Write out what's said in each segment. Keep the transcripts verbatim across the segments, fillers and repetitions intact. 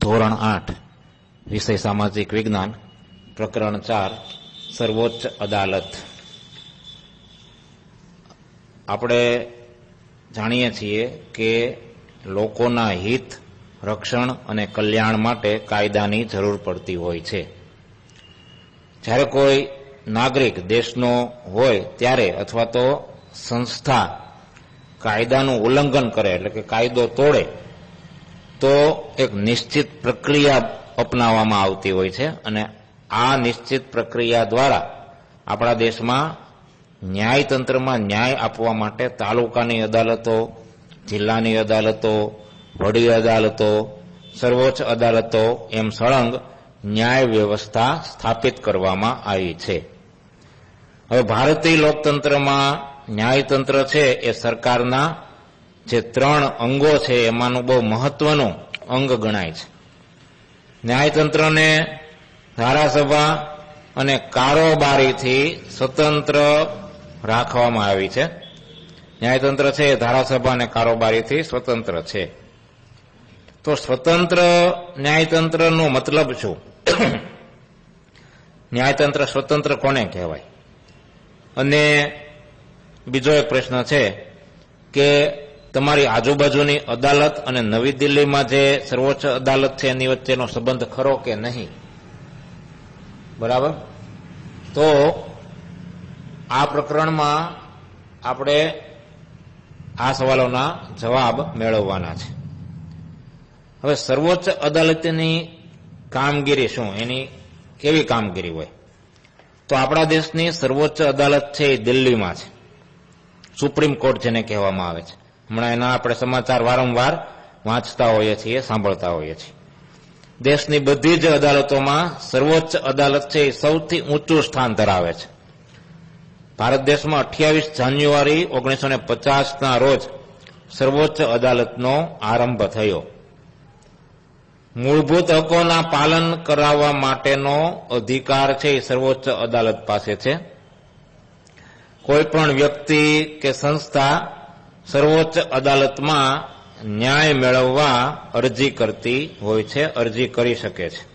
ધોરણ આઠ વિષય સામાજિક વિજ્ઞાન પ્રકરણ ચાર સર્વોચ્ચ અદાલત. આપણે જાણીએ છીએ કે લોકોના હિત, રક્ષણ અને કલ્યાણ માટે કાયદાની જરૂર પડતી હોય છે. જ્યારે કોઈ નાગરિક દેશનો હોય ત્યારે અથવા તો સંસ્થા કાયદાનું ઉલ્લંઘન કરે એટલે કે કાયદો તોડે તો એક નિશ્ચિત પ્રક્રિયા અપનાવવામાં આવતી હોય છે અને આ નિશ્ચિત પ્રક્રિયા દ્વારા આપણા દેશમાં ન્યાયતંત્રમાં ન્યાય આપવા માટે તાલુકાની અદાલતો, જિલ્લાની અદાલતો, વડી અદાલતો, સર્વોચ્ચ અદાલતો એમ સળંગ ન્યાય વ્યવસ્થા સ્થાપિત કરવામાં આવી છે. હવે ભારતીય લોકતંત્રમાં ન્યાયતંત્ર છે એ સરકારના જે ત્રણ અંગો છે એમાંનું બહુ મહત્વનું અંગ ગણાય છે. ન્યાયતંત્રને ધારાસભા અને કારોબારીથી સ્વતંત્ર રાખવામાં આવી છે. ન્યાયતંત્ર છે એ ધારાસભા અને કારોબારીથી સ્વતંત્ર છે. તો સ્વતંત્ર ન્યાયતંત્રનો મતલબ શું? ન્યાયતંત્ર સ્વતંત્ર કોને કહેવાય? અને બીજો એક પ્રશ્ન છે કે તમારી આજુબાજુની અદાલત અને નવી દિલ્હીમાં જે સર્વોચ્ચ અદાલત છે એની વચ્ચેનો સંબંધ ખરો કે નહીં? બરાબર. તો આ પ્રકરણમાં આપણે આ સવાલોના જવાબ મેળવવાના છે. હવે સર્વોચ્ચ અદાલતની કામગીરી શું, એની કેવી કામગીરી હોય? તો આપણા દેશની સર્વોચ્ચ અદાલત છે એ દિલ્હીમાં છે. સુપ્રીમ કોર્ટ જેને કહેવામાં આવે છે. હમણાં એના આપણે સમાચાર વારંવાર વાંચતા હોઈએ છીએ, સાંભળતા હોઈએ છીએ. દેશની બધી જ અદાલતોમાં સર્વોચ્ચ અદાલત છે એ સૌથી ઊંચું સ્થાન ધરાવે છે. ભારત દેશમાં અઠ્યાવીસ જાન્યુઆરી ઓગણીસો ને પચાસના રોજ સર્વોચ્ચ અદાલતનો આરંભ થયો. મૂળભૂત હકોના પાલન કરાવવા માટેનો અધિકાર છે એ સર્વોચ્ચ અદાલત પાસે છે. કોઈ પણ વ્યક્તિ કે સંસ્થા સર્વોચ્ચ અદાલતમાં ન્યાય મેળવવા અરજી કરતી હોય છે, અરજી કરી શકે છે.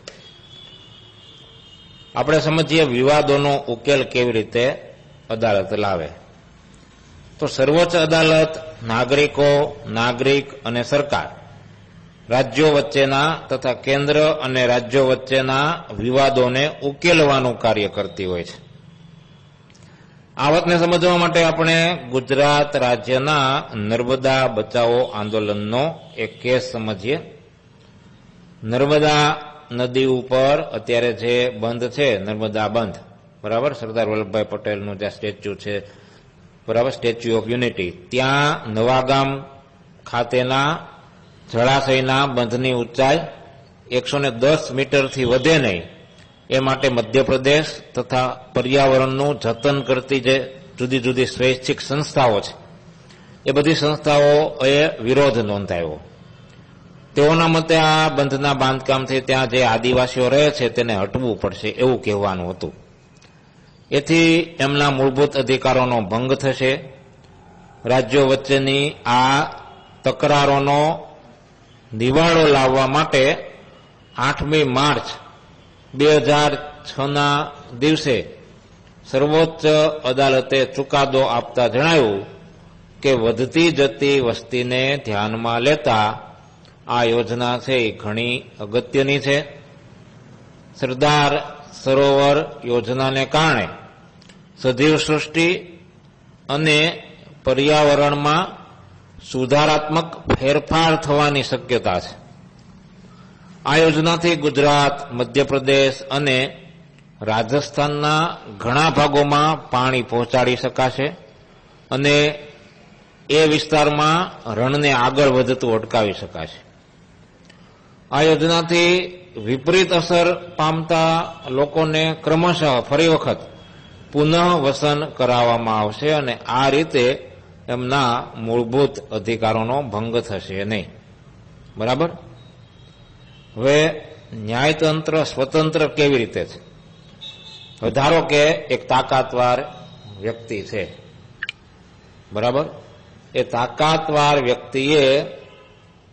આપણે સમજીએ વિવાદોનો ઉકેલ કેવી રીતે અદાલત લાવે. તો સર્વોચ્ચ અદાલત નાગરિકો, નાગરિક અને સરકાર, રાજ્યો વચ્ચેના તથા કેન્દ્ર અને રાજ્યો વચ્ચેના વિવાદોને ઉકેલવાનું કાર્ય કરતી હોય છે. આ વાતને સમજવા માટે આપણે ગુજરાત રાજ્યના નર્મદા બચાવો આંદોલનનો એક કેસ સમજીએ. નર્મદા નદી ઉપર અત્યારે જે બંધ છે, નર્મદા બંધ, બરાબર, સરદાર વલ્લભભાઈ પટેલનું જે સ્ટેચ્યુ છે, બરાબર, સ્ટેચ્યુ ઓફ યુનિટી, ત્યાં નવાગામ ખાતેના જળાશયના બંધની ઊંચાઈ એકસો ને દસ મીટરથી વધે નહીં એ માટે મધ્યપ્રદેશ તથા પર્યાવરણનું જતન કરતી જે જુદી જુદી સ્વૈચ્છિક સંસ્થાઓ છે એ બધી સંસ્થાઓએ વિરોધ નોંધાવ્યો. તેઓના મતે આ બંધના બાંધકામથી ત્યાં જે આદિવાસીઓ રહે છે તેને હટવું પડશે એવું કહેવાનું હતું. એથી એમના મૂળભૂત અધિકારોનો ભંગ થશે. રાજ્યો વચ્ચેની આ તકરારોનો નિવાડો લાવવા માટે આઠમી માર્ચ બે હજાર છના દિવસે સર્વોચ્ચ અદાલતે ચુકાદો આપતા જણાવ્યું કે વધતી જતી વસ્તીને ધ્યાનમાં લેતા આ યોજના છે એ ઘણી અગત્યની છે. સરદાર સરોવર યોજનાને કારણે સજીવ સૃષ્ટિ અને પર્યાવરણમાં સુધારાત્મક ફેરફાર થવાની શક્યતા છે. આ યોજનાથી ગુજરાત, મધ્યપ્રદેશ અને રાજસ્થાનના ઘણા ભાગોમાં પાણી પહોંચાડી શકાશે અને એ વિસ્તારમાં રણને આગળ વધતું અટકાવી શકાશે. આ યોજનાથી વિપરીત અસર પામતા લોકોને ક્રમશઃ ફરી વખત પુનઃ વસન કરાવવામાં આવશે અને આ રીતે એમના મૂળભૂત અધિકારોનો ભંગ થશે નહીં. બરાબર. હવે ન્યાયતંત્ર સ્વતંત્ર કેવી રીતે છે? ધારો કે એક તાકાતવાર વ્યક્તિ છે, બરાબર, એ તાકાતવાર વ્યક્તિએ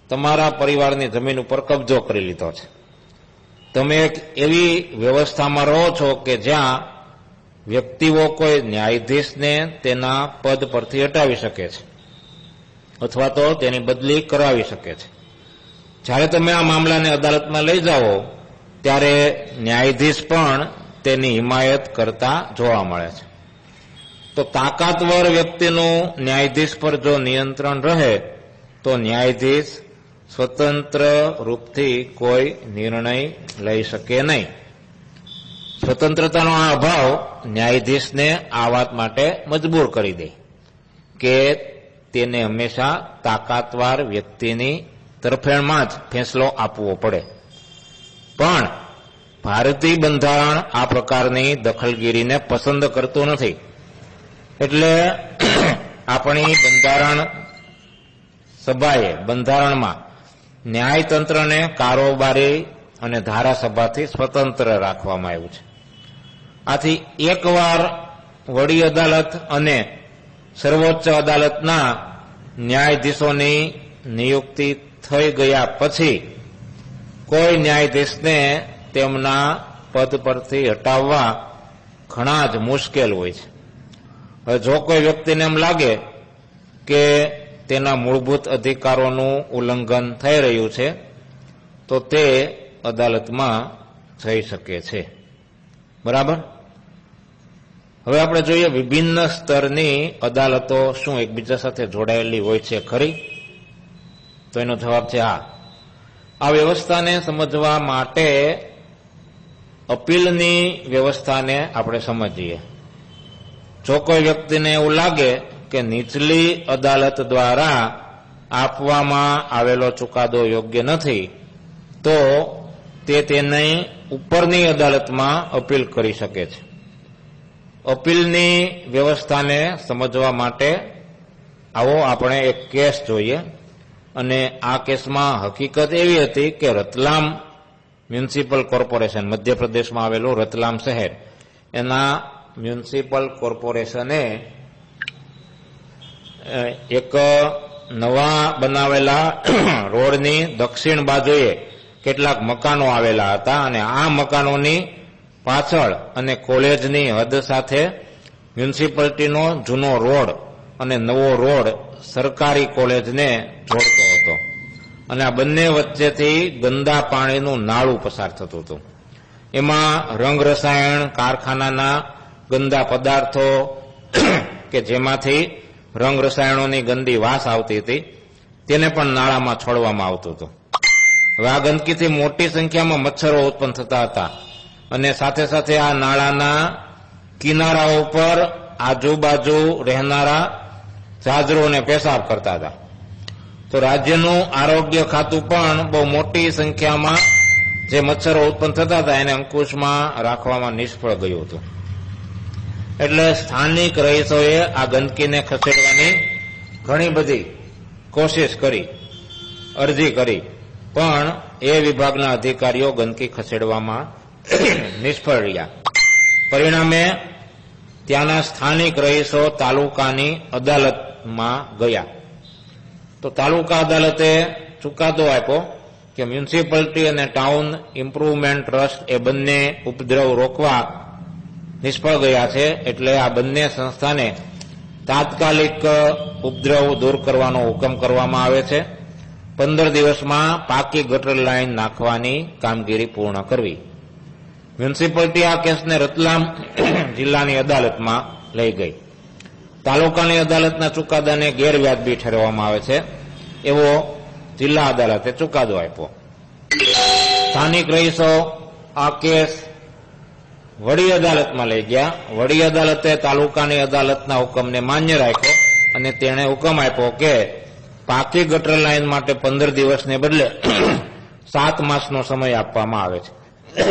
તમારા પરિવારની જમીન ઉપર કબજો કરી લીધો છે. તમે એક એવી વ્યવસ્થામાં રહો છો કે જ્યાં વ્યક્તિઓ કોઈ ન્યાયાધીશને તેના પદ પરથી હટાવી શકે છે અથવા તો તેની બદલી કરાવી શકે છે. જ્યારે તમે આ મામલાને અદાલતમાં લઈ જાઓ ત્યારે ન્યાયાધીશ પણ તેની હિમાયત કરતા જોવા મળે છે. તો તાકાતવર વ્યક્તિનું ન્યાયાધીશ પર જો નિયંત્રણ રહે તો ન્યાયાધીશ સ્વતંત્ર રૂપથી કોઈ નિર્ણય લઈ શકે નહીં. સ્વતંત્રતાનો આ અભાવ ન્યાયાધીશને આ વાત માટે મજબૂર કરી દે કે તેને હંમેશા તાકાતવાર વ્યક્તિની તરફેણમાં જ ફેંસલો આપવો પડે. પણ ભારતીય બંધારણ આ પ્રકારની દખલગીરીને પસંદ કરતું નથી. એટલે આપણી બંધારણ સભાએ બંધારણમાં ન્યાયતંત્રને કારોબારી અને ધારાસભાથી સ્વતંત્ર રાખવામાં આવ્યું છે. આથી એકવાર વડી અદાલત અને સર્વોચ્ચ અદાલતના ન્યાયાધીશોની નિયુક્તિ થઈ ગયા પછી કોઈ ન્યાયાધીશને તેમના પદ પરથી હટાવવા ઘણા જ મુશ્કેલ હોય છે. હવે જો કોઈ વ્યક્તિને એમ લાગે કે તેના મૂળભૂત અધિકારોનું ઉલ્લંઘન થઈ રહ્યું છે તો તે અદાલતમાં જઈ શકે છે. બરાબર. હવે આપણે જોઈએ વિભિન્ન સ્તરની અદાલતો શું એકબીજા સાથે જોડાયેલી હોય છે ખરી? તો એનો જવાબ છે હા. આ વ્યવસ્થાને સમજવા માટે અપીલની વ્યવસ્થાને આપણે સમજીએ. જો કોઈ વ્યક્તિને એવું લાગે કે નીચલી અદાલત દ્વારા આપવામાં આવેલો ચુકાદો યોગ્ય નથી તો તે તેની ઉપરની અદાલતમાં અપીલ કરી શકે છે. અપીલની વ્યવસ્થાને સમજવા માટે આવો આપણે એક કેસ જોઈએ. અને આ કેસમાં હકીકત એવી હતી કે રતલામ મ્યુનિસિપલ કોર્પોરેશન, મધ્યપ્રદેશમાં આવેલું રતલામ શહેર, એના મ્યુનિસિપલ કોર્પોરેશને એક નવા બનાવેલા રોડની દક્ષિણ બાજુએ કેટલાક મકાનો આવેલા હતા અને આ મકાનોની પાછળ અને કોલેજની હદ સાથે મ્યુનિસિપાલિટીનો જૂનો રોડ અને નવો રોડ સરકારી કોલેજને જોડતો હતો. અને આ બંને વચ્ચેથી ગંદા પાણીનું નાળું પસાર થતું હતું. એમાં રંગ રસાયણ કારખાનાના ગંદા પદાર્થો કે જેમાંથી રંગ રસાયણોની ગંદી વાસ આવતી હતી તેને પણ નાળામાં છોડવામાં આવતું હતું. હવે આ ગંદકીથી મોટી સંખ્યામાં મચ્છરો ઉત્પન્ન થતા હતા અને સાથે સાથે આ નાળાના કિનારાઓ પર આજુબાજુ રહેનારા જાજરોને પેશાબ કરતા હતા. તો રાજ્યનું આરોગ્ય ખાતું પણ બહુ મોટી સંખ્યામાં જે મચ્છરો ઉત્પન્ન થતા હતા એને અંકુશમાં રાખવામાં નિષ્ફળ ગયું હતું. એટલે સ્થાનિક રહીશોએ આ ગંદકીને ખસેડવાની ઘણી બધી કોશિશ કરી, અરજી કરી, પણ એ વિભાગના અધિકારીઓ ગંદકી ખસેડવામાં નિષ્ફળ રહ્યા. પરિણામે ત્યાંના સ્થાનિક રહીશો તાલુકાની અદાલતમાં ગયા. તો તાલુકા અદાલતે ચુકાદો આપ્યો કે મ્યુનિસિપાલિટી અને ટાઉન ઇમ્પ્રુવમેન્ટ ટ્રસ્ટ એ બંને ઉપદ્રવ રોકવા નિષ્ફળ ગયા છે, એટલે આ બંને સંસ્થાને તાત્કાલિક ઉપદ્રવ દૂર કરવાનો હુકમ કરવામાં આવે છે. પંદર દિવસમાં પાકી ગટર લાઈન નાખવાની કામગીરી પૂર્ણ કરવી. મ્યુનિસિપાલિટી આ કેસને રતલામ જિલ્લાની અદાલતમાં લઈ ગઈ. તાલુકાની અદાલતના ચુકાદાને ગેરવ્યાજબી ઠેરવવામાં આવે છે એવો જિલ્લા અદાલતે ચુકાદો આપ્યો. સ્થાનિક રહીશો આ કેસ વડી અદાલતમાં લઈ ગયા. વડી અદાલતે તાલુકાની અદાલતના હુકમને માન્ય રાખ્યો અને તેણે હુકમ આપ્યો કે પાકી ગટર લાઈન માટે પંદર દિવસને બદલે સાત માસનો સમય આપવામાં આવે છે.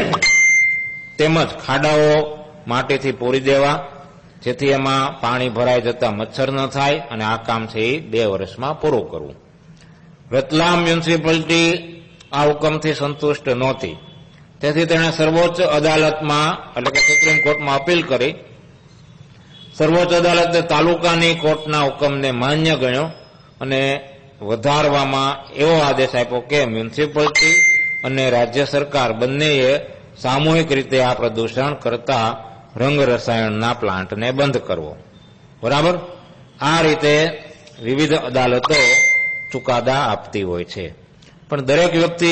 તેમજ ખાડાઓ માટીથી પૂરી દેવા જેથી એમાં પાણી ભરાઈ જતા મચ્છર ન થાય અને આ કામ છે એ બે વર્ષમાં પૂરું કરવું. રતલામ મ્યુનિસિપાલિટી આ હુકમથી સંતુષ્ટ નહોતી, તેથી તેણે સર્વોચ્ચ અદાલતમાં એટલે કે સુપ્રીમ કોર્ટમાં અપીલ કરી. સર્વોચ્ચ અદાલતે તાલુકાની કોર્ટના હુકમને માન્ય ગણ્યો અને વધારવામાં એવો આદેશ આપ્યો કે મ્યુનિસિપાલિટી અને રાજ્ય સરકાર બંનેએ સામૂહિક રીતે આ પ્રદૂષણ કરતા રંગ રસાયણના પ્લાન્ટને બંધ કરવો. બરાબર. આ રીતે વિવિધ અદાલતો ચુકાદા આપતી હોય છે. પણ દરેક વ્યક્તિ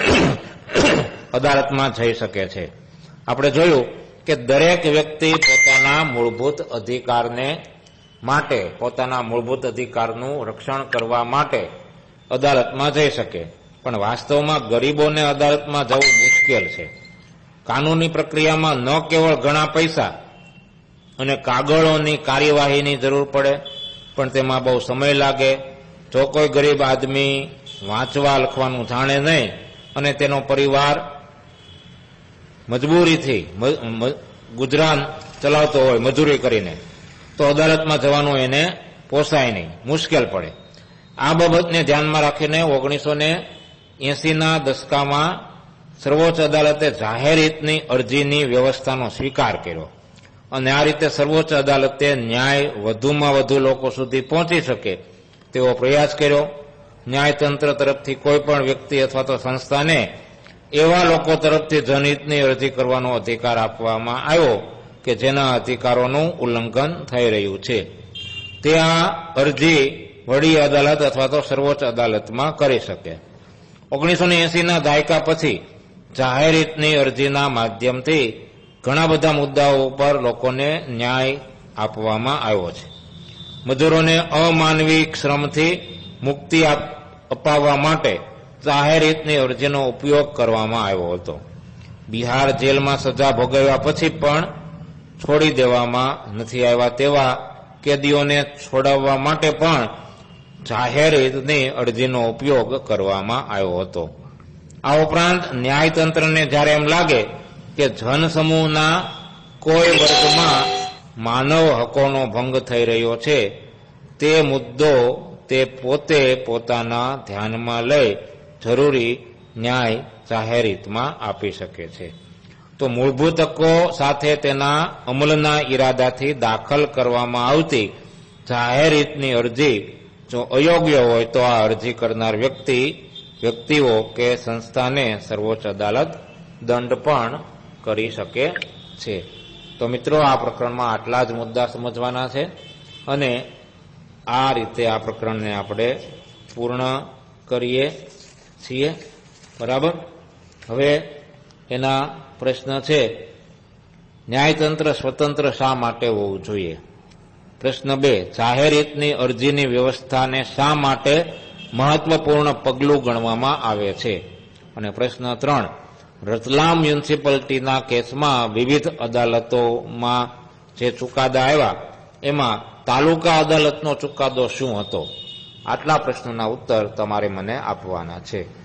અદાલતમાં જઈ શકે છે. આપણે જોયું કે દરેક વ્યક્તિ પોતાના મૂળભૂત અધિકારને માટે પોતાના મૂળભૂત અધિકારનું રક્ષણ કરવા માટે અદાલતમાં જઈ શકે. પણ વાસ્તવમાં ગરીબોને અદાલતમાં જવું મુશ્કેલ છે. કાનૂની પ્રક્રિયામાં ન કેવળ ઘણા પૈસા અને કાગળોની કાર્યવાહીની જરૂર પડે, પણ તેમાં બહુ સમય લાગે. જો કોઈ ગરીબ આદમી વાંચવા લખવાનું જાણે નહીં અને તેનો પરિવાર મજબૂરીથી ગુજરાન ચલાવતો હોય મજૂરી કરીને, તો અદાલતમાં જવાનું એને પોસાય નહીં, મુશ્કેલ પડે. આ બાબતને ધ્યાનમાં રાખીને ઓગણીસો ને એંસીના દશકામાં સર્વોચ્ચ અદાલતે જાહેર હિતની અરજીની વ્યવસ્થાનો સ્વીકાર કર્યો અને આ રીતે સર્વોચ્ચ અદાલતે ન્યાય વધુમાં વધુ લોકો સુધી પહોંચી શકે તેવો પ્રયાસ કર્યો. ન્યાયતંત્ર તરફથી કોઈ પણ વ્યક્તિ અથવા તો સંસ્થાને એવા લોકો તરફથી જનહિતની અરજી કરવાનો અધિકાર આપવામાં આવ્યો કે જેના અધિકારોનું ઉલ્લંઘન થઈ રહ્યું છે. તે આ અરજી વડી અદાલત અથવા તો સર્વોચ્ચ અદાલતમાં કરી શકે. ઓગણીસો ને એંસીના દાયકા પછી જાહેર હિતની અરજીના માધ્યમથી ઘણા બધા મુદ્દાઓ ઉપર લોકોને ન્યાય આપવામાં આવ્યો છે. મજૂરોને અમાનવી શ્રમથી મુક્તિ અપાવવા માટે જાહેર હિતની અરજીનો ઉપયોગ કરવામાં આવ્યો હતો. બિહાર જેલમાં સજા ભોગવ્યા પછી પણ છોડી દેવામાં નથી આવ્યા તેવા કેદીઓને છોડાવવા માટે પણ જાહેર હિતની અરજીનો ઉપયોગ કરવામાં આવ્યો હતો. આ ઉપરાંત ન્યાયતંત્રને જ્યારે એમ લાગે કે જનસમૂહના કોઈ વર્ગમાં માનવ હકોનો ભંગ થઈ રહ્યો છે, તે મુદ્દો તે પોતે પોતાના ધ્યાનમાં લઈ જરૂરી ન્યાય જાહેર હિતમાં આપી શકે છે. તો મૂળભૂત હકો સાથે તેના અમલના ઈરાદાથી દાખલ કરવામાં આવતી જાહેર હિતની અરજી જો અયોગ્ય હોય તો આ અરજી કરનાર વ્યક્તિ વ્યક્તિઓ કે સંસ્થાને સર્વોચ્ચ અદાલત દંડ પણ કરી શકે છે. તો મિત્રો, આ પ્રકરણમાં આટલા જ મુદ્દા સમજવાના છે અને આ રીતે આ પ્રકરણને આપણે પૂર્ણ કરીએ છીએ. બરાબર. હવે એના પ્રશ્ન છે, ન્યાયતંત્ર સ્વતંત્ર શા માટે હોવું જોઈએ? પ્રશ્ન બે, જાહેર હિતની અરજીની વ્યવસ્થાને શા માટે મહત્વપૂર્ણ પગલું ગણવામાં આવે છે? અને પ્રશ્ન ત્રણ, રતલામ મ્યુનિસિપાલિટીના કેસમાં વિવિધ અદાલતોમાં જે ચુકાદા આવ્યા એમાં તાલુકા અદાલતનો ચુકાદો શું હતો? આટલા પ્રશ્નોના ઉત્તર તમારે મને આપવાના છે.